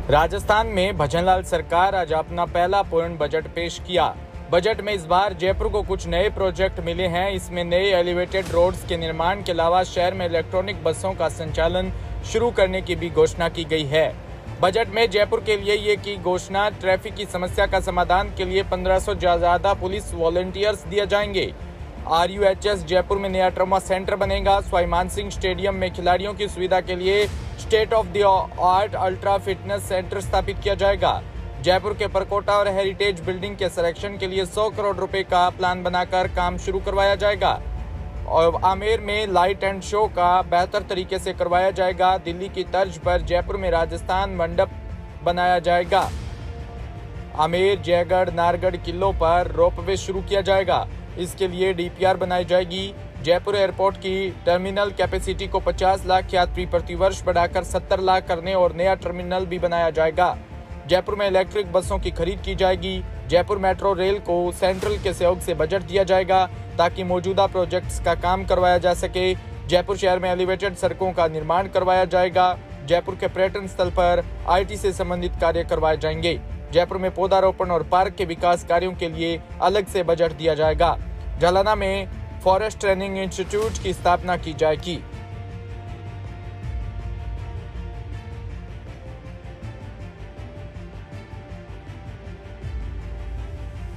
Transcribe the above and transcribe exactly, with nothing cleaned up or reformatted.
राजस्थान में भजनलाल सरकार आज अपना पहला पूर्ण बजट पेश किया। बजट में इस बार जयपुर को कुछ नए प्रोजेक्ट मिले हैं। इसमें नए एलिवेटेड रोड्स के निर्माण के अलावा शहर में इलेक्ट्रॉनिक बसों का संचालन शुरू करने की भी घोषणा की गई है। बजट में जयपुर के लिए ये की घोषणा, ट्रैफिक की समस्या का समाधान के लिए पंद्रह सौ ज्यादा पुलिस वॉलंटियर्स दिए जाएंगे। R U H S Jaipur में नया ट्रॉमा सेंटर बनेगा। सवाई मानसिंह स्टेडियम में खिलाड़ियों की सुविधा के लिए state of the art ultra fitness centre स्थापित किया जाएगा। जयपुर के परकोटा और हेरिटेज बिल्डिंग के सिलेक्शन के लिए सौ करोड़ रुपए का प्लान बनाकर काम शुरू करवाया जाएगा और आमेर में लाइट एंड शो का बेहतर तरीके से करवाया जाएगा। दिल्ली की तर्ज पर जयपुर में राजस्थान मंडप बनाया जाएगा। आमेर, जयगढ़, नारगढ़ किलों पर रोपवे शुरू किया जाएगा। इसके लिए डी पी आर बनाई जाएगी। जयपुर एयरपोर्ट की टर्मिनल कैपेसिटी को पचास लाख यात्री प्रतिवर्ष बढ़ाकर सत्तर लाख करने और नया टर्मिनल भी बनाया जाएगा। जयपुर में इलेक्ट्रिक बसों की खरीद की जाएगी। जयपुर मेट्रो रेल को सेंट्रल के सहयोग से बजट दिया जाएगा ताकि मौजूदा प्रोजेक्ट्स का काम करवाया जा सके। जयपुर शहर में एलिवेटेड सड़कों का निर्माण करवाया जाएगा। जयपुर के पर्यटन स्थल पर आई टी से संबंधित कार्य करवाए जाएंगे। जयपुर में पौधारोपण और पार्क के विकास कार्यों के लिए अलग से बजट दिया जाएगा। जालना में फॉरेस्ट ट्रेनिंग इंस्टीट्यूट की स्थापना की जाएगी।